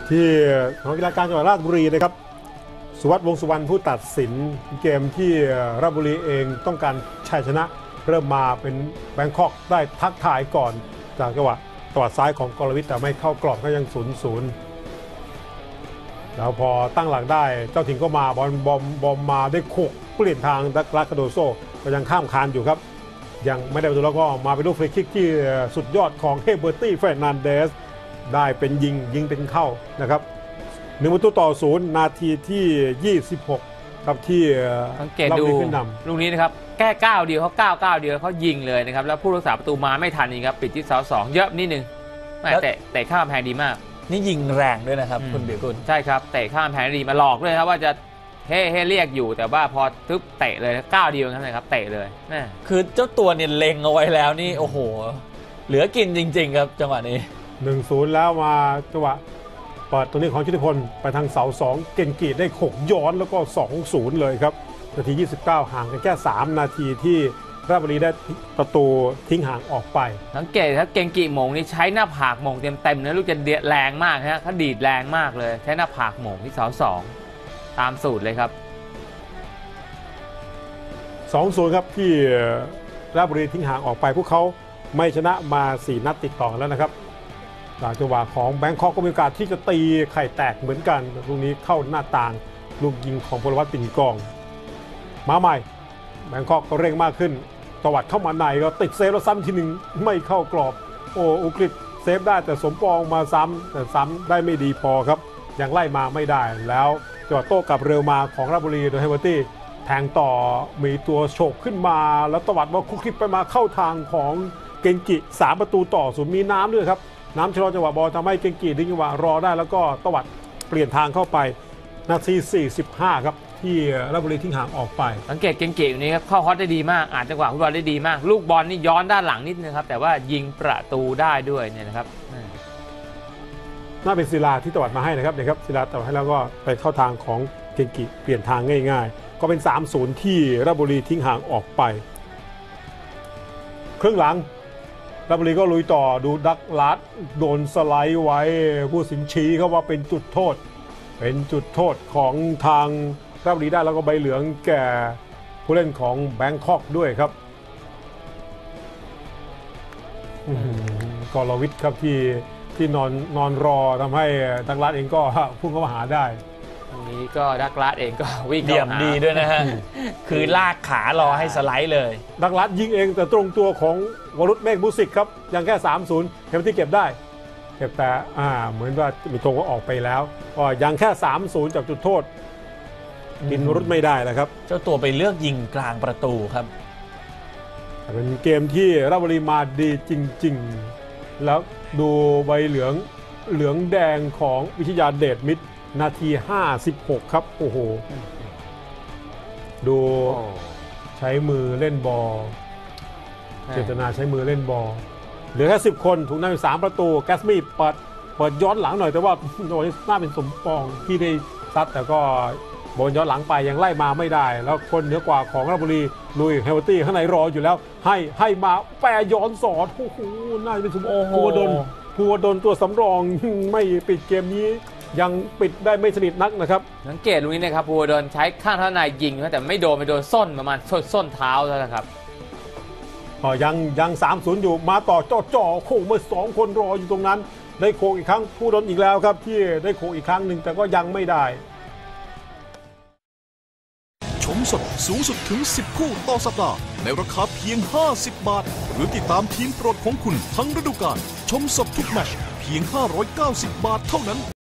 ที่หอกีฬาการจังหวัดราชบุรีนะครับสุวัสดิ์วงษ์สุวรรณผู้ตัดสินเกมที่ราชบุรีเองต้องการชัยชนะเริ่มมาเป็นแบงคอกได้ทักทายก่อนจากจังหวะตวัดซ้ายของกรวิทย์แต่ไม่เข้ากรอบก็ยัง0-0แล้วพอตั้งหลักได้เจ้าถิ่นก็มาบอมมาได้โขกเปลี่ยนทางดักลาคาโดโซก็ยังข้ามคานอยู่ครับยังไม่ได้ประตูแล้วก็มาเป็นลูกฟรีคิกที่สุดยอดของเฮเบอร์ตี้เฟรนันเดสได้เป็นยิงเป็นเข้านะครับ1-0นาทีที่26ครับที่สังเกตดูลูกนี้นะครับแก้ก้าวเดียวเขาก้าวเดียวเขายิงเลยนะครับแล้วผู้รักษาประตูมาไม่ทันนี่ครับปิดที่เสา2เยอะนิดนึงแต่ข้ามแพงดีมากนี่ยิงแรงด้วยนะครับคุณเบียร์กุลใช่ครับเตะข้ามแพงดีมาหลอกด้วยครับว่าจะให้เรียกอยู่แต่ว่าพอทึบเตะเลยก้าวเดียวนะครับเตะเลยคือเจ้าตัวเนี่ยเล็งเอาไว้แล้วนี่โอ้โหเหลือกินจริงๆครับจังหวะนี้ 1-0แล้วมาจังหวะเปิดตัวนี้ของชุติพลไปทางเสา2เก่งกีดได้โขกย้อนแล้วก็ 2-0 เลยครับนาที29ห่างกันแค่3นาทีที่ราชบุรีได้ประตูทิ้งห่างออกไปสังเกตถ้าเก่งกีหม่งนี่ใช้หน้าผากหม่งเต็มๆนะลูกจะเดียดแรงมากฮะเขาดีดแรงมากเลยใช้หน้าผากหม่งที่เสา2ตามสูตรเลยครับ 2-0 ครับที่ราชบุรีทิ้งห่างออกไปพวกเขาไม่ชนะมา4นัดติดต่อแล้วนะครับจากจังหวะของแบงคอกก็มีโอกาสที่จะตีไข่แตกเหมือนกันลูกนี้เข้าหน้าต่างลูกยิงของพลวัตปิ่นกองมาใหม่แบงคอกก็เร่งมากขึ้นตวัดเข้ามาในก็ติดเซฟแล้วซ้ำทีหนึ่งไม่เข้ากรอบอุกฤษเซฟได้แต่สมปองมาซ้ำแต่ซ้ำได้ไม่ดีพอครับยังไล่มาไม่ได้แล้วจังหวะโต้กลับเร็วมาของราชบุรีโดยเฮเบอร์ตี้แทงต่อมีตัวโฉบขึ้นมาแล้วตวัดว่าคุกคิปไปมาเข้าทางของเกงกิ3-0มีน้ำด้วยครับน้ำชะลอจังหวะบอลทำให้เกงกีดึงจังหวะรอได้แล้วก็ตวัดเปลี่ยนทางเข้าไปนาที45ครับที่ราชบุรีทิ้งห่างออกไปสังเกตเกงกีอยู่นี้ครับเข้าฮอตได้ดีมากอ่านจังหวะฟุตบอลได้ดีมากลูกบอลนี่ย้อนด้านหลังนิดนึงครับแต่ว่ายิงประตูได้ด้วยเนี่ยนะครับน่าเป็นศิลาที่ตวัดมาให้นะครับเนี่ยครับศิลาตวัดให้แล้วก็ไปเข้าทางของเกงกีเปลี่ยนทางง่ายๆก็เป็น3-0ที่ราชบุรีทิ้งห่างออกไปครึ่งหลังราชบุรีก็ลุยต่อดูดักลัดโดนสไลด์ไว้ผู้สินชี้เขาว่าเป็นจุดโทษของทางราชบุรีได้แล้วก็ใบเหลืองแก่ผู้เล่นของแบงคอกด้วยครับกรวิทย์ครับที่นอนรอทำให้ดักลัดเองก็พุ่งเข้ามาหาได้ตรงนี้ก็ดักลัดเองก็วิ่งเดี่ยมดีด้วยนะฮะคือลากขารอให้สไลด์เลยดักลัดยิงเองแต่ตรงตัวของวรุษเมฆบุสิกครับยังแค่3-0เฮมที่เก็บได้เก็บแต่เหมือนว่ามีธงก็ออกไปแล้วก็ยังแค่3-0จากจุดโทษกินวรุษไม่ได้แล้วครับเจ้าตัวไปเลือกยิงกลางประตูครับเป็นเกมที่ราชบุรีมาดีจริงๆแล้วดูใบเหลืองแดงของวิทยาเดชมิตรนาที56ครับโอ้โหดูใช้มือเล่นบอลเจตนาใช้มือเล่นบอลเหลือแค่10คนถูกนำอยู่3ประตูแกสมี่เปิดย้อนหลังหน่อยแต่ว่าโดนน่าเป็นสมปองที่ได้ซัดแต่ก็บอลย้อนหลังไปยังไล่มาไม่ได้แล้วคนเหนือกว่าของราชบุรีลุยเฮเบอร์ตี้ข้างในรออยู่แล้วให้มาแปรย้อนสอดโอ้โหน่าจะเป็นสมภูวดลตัวสำรองไม่ปิดเกมนี้ยังปิดได้ไม่สนิทนักนะครับสังเกตตรงนี้นะครับภูวดลใช้ข้างเท้าในยิงแต่ไม่โดนส้นประมาณส้นเท้าแล้วนะครับยัง3-0อยู่มาต่อจ่อโค้งมา2คนรออยู่ตรงนั้นได้โค้งอีกครั้งภูวดลอีกแล้วครับที่ได้โค้งอีกครั้งหนึ่งแต่ก็ยังไม่ได้ชมสดสูงสุดถึง10คู่ต่อสัปดาห์ในราคาเพียง50 บาทหรือติดตามทีมโปรดของคุณทั้งฤดูกาลชมสดทุกแมตช์เพียง590 บาทเท่านั้น